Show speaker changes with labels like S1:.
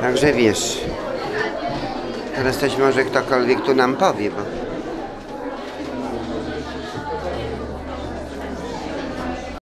S1: Także wiesz, teraz coś może ktokolwiek tu nam powie, bo